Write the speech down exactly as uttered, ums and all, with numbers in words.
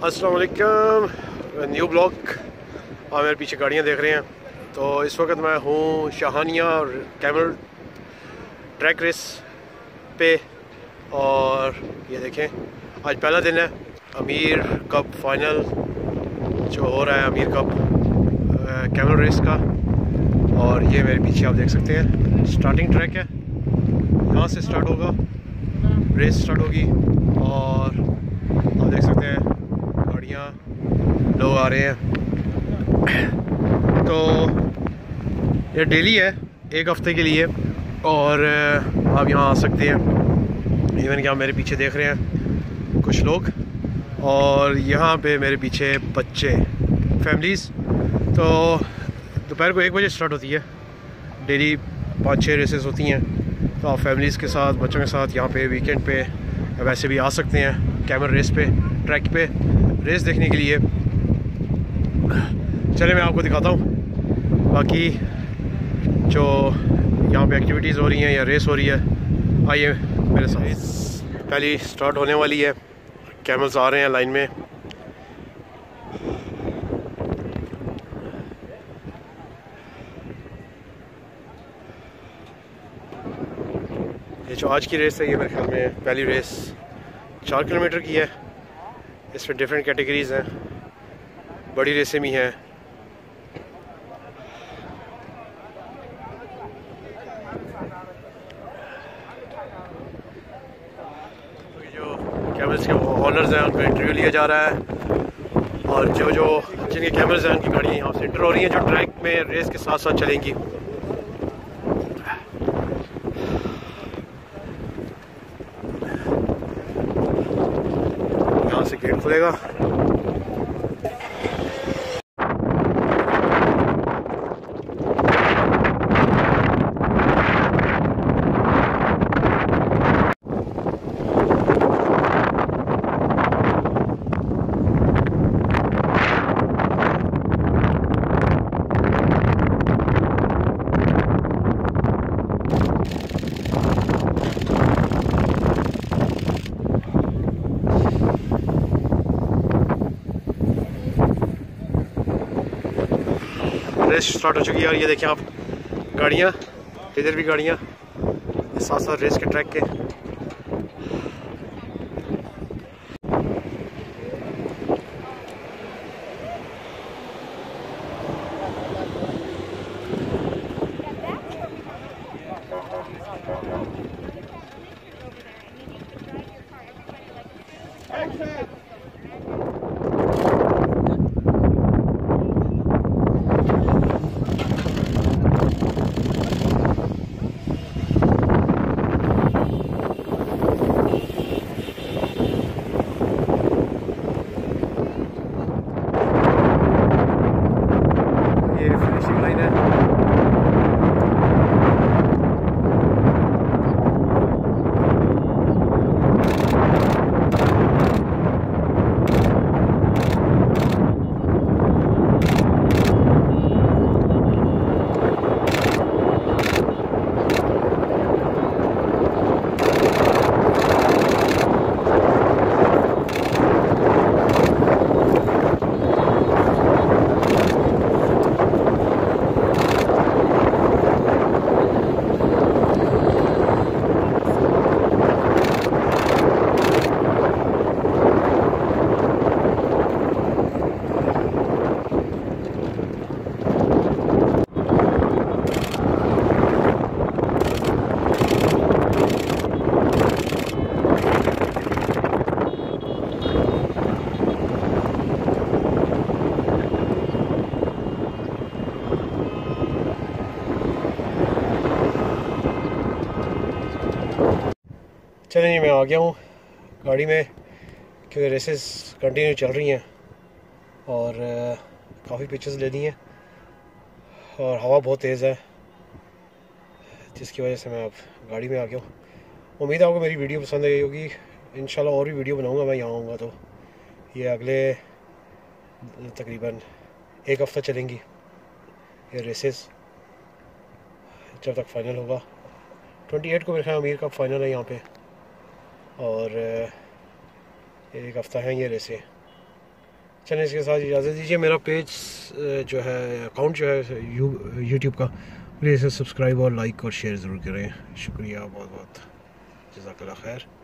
अस्सलाम वालेकुम, new blog. आप मेरे पीछे गाड़ियाँ देख रहे हैं। तो इस वक्त मैं हूँ शहानिया कैमल ट्रैक रेस पे, और ये देखें आज पहला दिन है अमीर कप फाइनल जो हो रहा है, अमीर कप कैमल रेस का। और ये मेरे पीछे आप देख सकते हैं स्टार्टिंग ट्रैक है, यहाँ से स्टार्ट होगा, रेस स्टार्ट होगी। और आप देख सकते हैं गाड़ियाँ, लोग आ रहे हैं। तो ये डेली है एक हफ्ते के लिए, और आप यहाँ आ सकते हैं। इवन कि आप मेरे पीछे देख रहे हैं कुछ लोग, और यहाँ पे मेरे पीछे बच्चे, फैमिलीज़। तो दोपहर को एक बजे स्टार्ट होती है, डेली पाँच छः रेसेस होती हैं। तो आप फैमिलीज़ के साथ, बच्चों के साथ यहाँ पे वीकेंड पे वैसे भी आ सकते हैं कैमल रेस पे, ट्रैक पे रेस देखने के लिए। चले मैं आपको दिखाता हूँ बाकी जो यहाँ पे एक्टिविटीज़ हो रही हैं या रेस हो रही है। आइए मेरे साथ। पहली स्टार्ट होने वाली है, कैमल्स आ रहे हैं लाइन में। ये जो आज की रेस है, ये मेरे ख्याल में पहली रेस चार किलोमीटर की है। इसमें डिफरेंट कैटेगरीज़ हैं, बड़ी रेसें भी हैं। जो कैमल्स के ऑनर्स हैं उनका इंटरव्यू लिया जा रहा है, और जो जो जिनके कैमल्स हैं उनकी गाड़ियाँ यहाँ से इंटर हो रही हैं, जो ट्रैक में रेस के साथ साथ चलेंगी। यहाँ से गेट खुलेगा। रेस स्टार्ट हो चुकी है, और ये देखें आप गाड़ियाँ, इधर भी गाड़ियाँ साथ साथ रेस के ट्रैक के। चलिए मैं आ गया हूँ गाड़ी में, क्योंकि रेसेस कंटिन्यू चल रही हैं और काफ़ी पिक्चर्स ले ली हैं, और हवा बहुत तेज़ है जिसकी वजह से मैं अब गाड़ी में आ गया हूँ। उम्मीद है आपको मेरी वीडियो पसंद आई होगी। इंशाल्लाह और भी वीडियो बनाऊँगा मैं यहाँ आऊँगा तो। ये अगले तकरीबन एक हफ़्ता चलेंगी ये रेसेस, जब तक फाइनल होगा। अट्ठाईस को मेरे ख्याल अमीर कप फाइनल है यहाँ पे, और एक हफ़्ता है ये रेसें। चलिए इसके साथ इजाज़त दीजिए। मेरा पेज जो है, अकाउंट जो है यू यूट्यूब का, प्लीज़ इसे सब्सक्राइब और लाइक और शेयर ज़रूर करें। शुक्रिया बहुत बहुत, जज़ाकल्लाह खैर।